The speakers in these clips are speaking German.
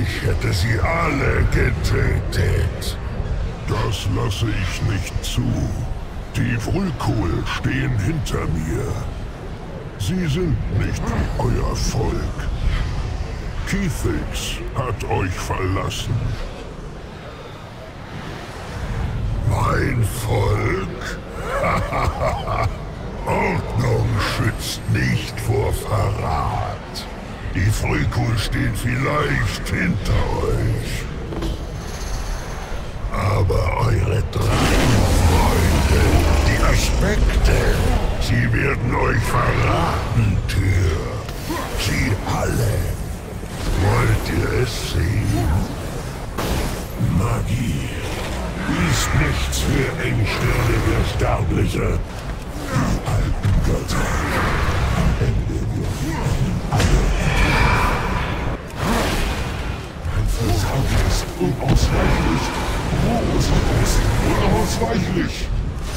Ich hätte sie alle getötet. Das lasse ich nicht zu. Die Frühkohl stehen hinter mir. Sie sind nicht wie euer Volk. Keithix hat euch verlassen. Mein Volk? Ordnung schützt nicht vor Verrat. Die Frühkohl stehen vielleicht hinter euch. Aber eure Dragonfreunde, die Aspekte, sie werden euch verraten, Tyr. Sie alle. Wollt ihr es sehen? Magie ist nichts für engstirnige Sterbliche. Die alten Götter. Am Ende werden alle. Mein Versagen ist unausweichlich. Unausweichlich.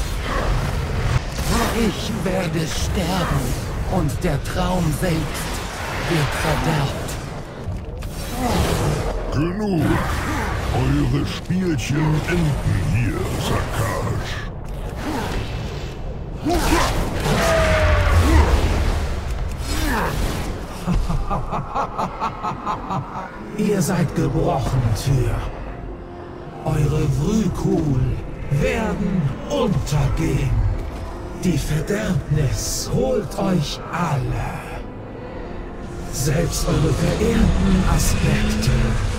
Ich werde sterben und der Traum selbst wird verderbt. Genug. Eure Spielchen enden hier, Sagst. Ihr seid gebrochen, Tyr. Eure Frühkohl werden untergehen. Die Verderbnis holt euch alle. Selbst eure verehrten Aspekte.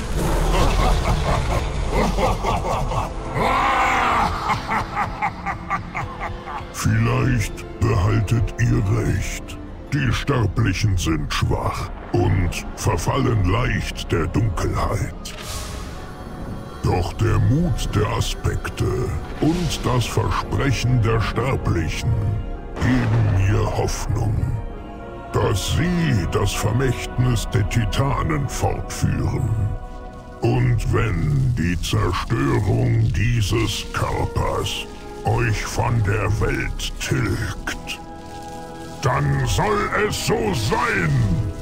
Vielleicht behaltet ihr recht. Die Sterblichen sind schwach und verfallen leicht der Dunkelheit. Doch der Mut der Aspekte und das Versprechen der Sterblichen geben mir Hoffnung, dass sie das Vermächtnis der Titanen fortführen. Und wenn die Zerstörung dieses Körpers euch von der Welt tilgt, dann soll es so sein!